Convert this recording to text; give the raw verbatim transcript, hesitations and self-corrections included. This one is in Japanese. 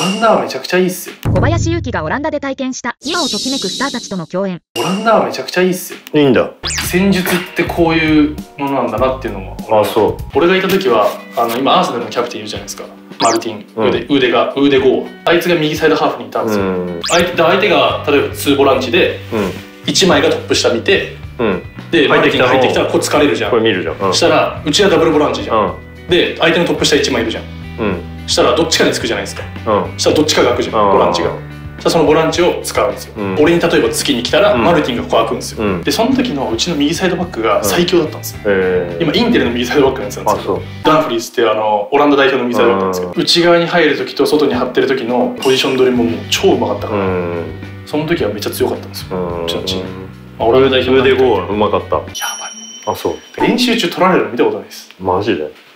ンダはめちゃくちゃいいっすよ。 小林勇輝がオランダで体験した今をときめくスターたちとの共演。 オランダはめちゃくちゃいいっすよ。 いいんだ。 戦術ってこういうものなんだなっていうのも。 あ、そう。 俺がいた時はあの今アーセナルのキャプテンいるじゃないですか、マルティン、うん、腕腕が腕ゴー、あいつが右サイドハーフにいたんですよ。うん、相手相手が例えばツーボランチで、うん、いちまいがトップ下見て、うん、でマルティンが入ってきたらこう疲れるじゃん。これ見るじゃん。うん、したらうちはダブルボランチじゃん。うん、で相手のトップ下いちまいいるじゃん。うん、したらどっちかにつくじゃないですか。うん、したらどっちかが開くじゃん、ボランチが。そのボランチを使うんですよ。うん、俺に例えば突きに来たら、うん、マルティンがここ開くんですよ。うん、でその時のうちの右サイドバックが最強だったんですよ。うん、今インテルの右サイドバックのやつなんですけど、ダンフリーズってあのオランダ代表の右サイドバックなんですけど、うん、内側に入る時と外に張ってる時のポジション取りももう超うまかったから、うん、その時はめっちゃ強かったんですよ、うちのチーム。 オランダ代表でゴールうまかった。やばい。あ、そう。 練習中取られるの見たことないです。 マジで。